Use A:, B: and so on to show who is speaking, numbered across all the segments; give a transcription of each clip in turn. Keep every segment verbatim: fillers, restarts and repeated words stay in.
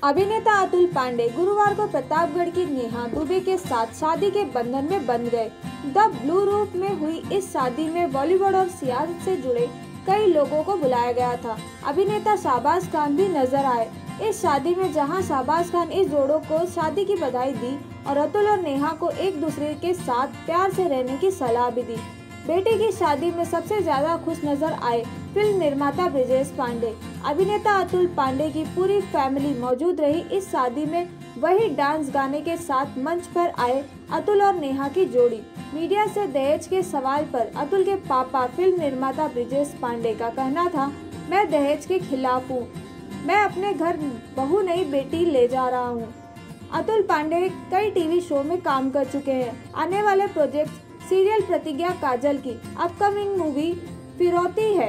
A: अभिनेता अतुल पांडे गुरुवार को प्रतापगढ़ की नेहा दुबे के साथ शादी के बंधन में बंध गए। द ब्लू रूफ में हुई इस शादी में बॉलीवुड और सियासत से जुड़े कई लोगों को बुलाया गया था। अभिनेता शाहबाज खान भी नजर आए इस शादी में, जहां शाहबाज खान इस जोड़ों को शादी की बधाई दी और अतुल और नेहा को एक दूसरे के साथ प्यार से रहने की सलाह भी दी। बेटे की शादी में सबसे ज्यादा खुश नजर आए फिल्म निर्माता ब्रिजेश पांडे। अभिनेता अतुल पांडे की पूरी फैमिली मौजूद रही इस शादी में। वही डांस गाने के साथ मंच पर आए अतुल और नेहा की जोड़ी। मीडिया से दहेज के सवाल पर अतुल के पापा फिल्म निर्माता ब्रिजेश पांडे का कहना था, मैं दहेज के खिलाफ हूँ, मैं अपने घर बहू नहीं बेटी ले जा रहा हूँ। अतुल पांडे कई टीवी शो में काम कर चुके हैं। आने वाले प्रोजेक्ट सीरियल प्रतिज्ञा काजल की अपकमिंग मूवी फिरौती है।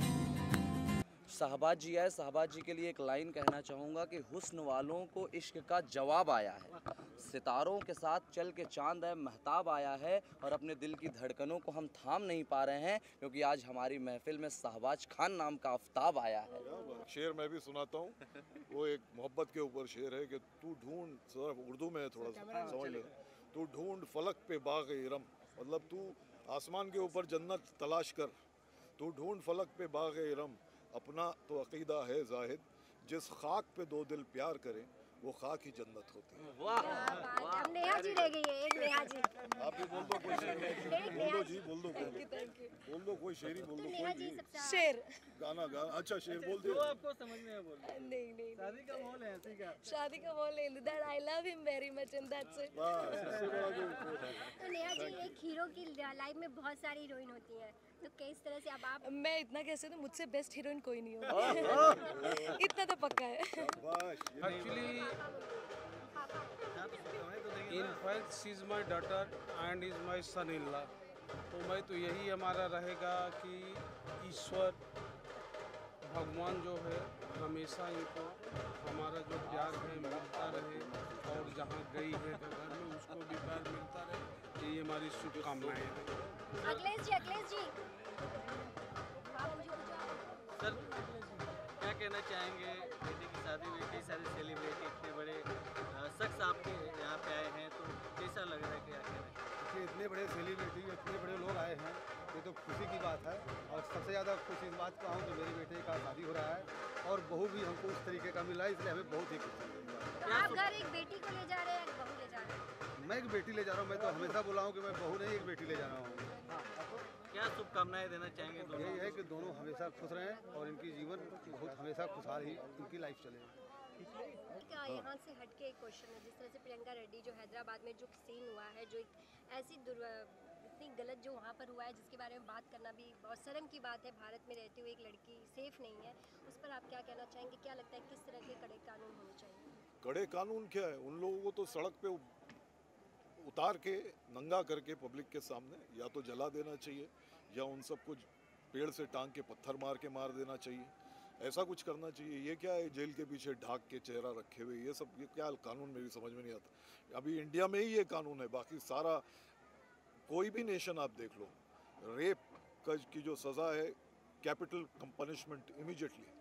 B: शाहबाज जी आए, शाहबाज जी के लिए एक लाइन कहना चाहूँगा कि हुस्न वालों को इश्क का जवाब आया है, सितारों के साथ चल के चांद है महताब आया है, और अपने दिल की धड़कनों को हम थाम नहीं पा रहे हैं क्योंकि आज हमारी महफिल में शाहबाज खान नाम का आफ्ताब आया है।
C: शेर मैं भी सुनाता हूँ, वो एक मोहब्बत के ऊपर शेर है कि तू ढूंढ, उर्दू में थोड़ा सा समझ ले, तू ढूंढ फलक पे बाग इरम, मतलब तू आसमान के ऊपर जन्नत तलाश कर, तू ढूंढ फलक पे बाग इरम, अपना तो अकीदा है जाहिद, जिस खाक पे दो दिल प्यार करें वो खाक ही जन्नत होती है।
D: वाह वाह, नेहा जी रह गई है, एक नेहा जी।
C: आप भी बोल दो कोई शेर, बोल दो जी, बोल दो बोल दो कोई शेरी बोल दो, कोई भी
D: शेर
C: गाना गाना। अच्छा शेर बोल दो,
E: आपको समझ में बोल।
D: नहीं नहीं
E: शादी का माहौल है, ऐसे क्या?
D: शादी का माहौल है, that I love him very much and that's it.
F: तो नेहा जी, एक हीरो की लाइफ में बहुत सारी हीरोइन होती हैं, तो किस तरह से अब आप
D: मैं इतना कैसे तो मुझसे बेस्ट हीरोइन कोई नहीं होगी इतना तो पक्का है।
E: Actually in fact she is my daughter and is my son in law. तो मैं तो यही हमारा रहेगा कि ईश्वर भगवान जो है हमेशा इनको हमारा जो प्यार है मिलता रहे, और जहाँ गई है घर में उसको भी प्यार मिलता रहे, यही हमारी शुभकामनाएं हैं।
F: अखिलेश जी, अखिलेश जी
G: सर क्या कहना चाहेंगे, बेटे की शादी में कई सारे सेलिब्रिटी इतने बड़े शख्स आपके यहाँ पे आए हैं, तो कैसा लग रहा है, क्या कहना है?
H: इतने बड़े सेलिब्रिटी इतने बड़े लोग आए हैं, ये तो खुशी की बात है। और सबसे ज़्यादा खुशी इस बात का हूँ कि मेरे बेटे का शादी हो रहा है और बहू भी हमको उस तरीके का मिला है, इसलिए हमें बहुत ही खुशी है।
F: तो आप घर एक बेटी को ले जा रहे हैं, एक बहू ले जा रहे हैं?
H: मैं एक बेटी ले जा रहा हूँ, मैं तो हमेशा बोला हूँ कि मैं बहू नहीं एक बेटी ले जा रहा हूँ।
G: क्या शुभकामनाएं देना चाहेंगे दोनों?
H: यही है कि दोनों हमेशा खुश रहें और इनकी जीवन बहुत हमेशा खुशहाल ही इनकी लाइफ चले।
F: क्या यहाँ से हटके एक क्वेश्चन है, जिस तरह से प्रियंका रेड्डी जो हैदराबाद में जो सीन हुआ है, जो एक ऐसी इतनी गलत जो वहाँ पर हुआ है, जिसके बारे में बात करना भी बहुत शर्म की बात है, भारत में रहती हुई एक लड़की सेफ नहीं है, उस पर आप क्या कहना चाहेंगे? क्या लगता है किस तरह के कड़े कानून होने चाहिए?
C: कड़े कानून क्या है, उन लोगों को तो सड़क पे उतार के नंगा करके पब्लिक के सामने या तो जला देना चाहिए या उन सब कुछ पेड़ से टांग के पत्थर मार के मार देना चाहिए, ऐसा कुछ करना चाहिए। ये क्या है, जेल के पीछे ढाक के चेहरा रखे हुए, ये सब ये क्या कानून मेरी समझ में नहीं आता। अभी इंडिया में ही ये कानून है, बाकी सारा कोई भी नेशन आप देख लो, रेप का की जो सज़ा है कैपिटल पनिशमेंट इमीडिएटली,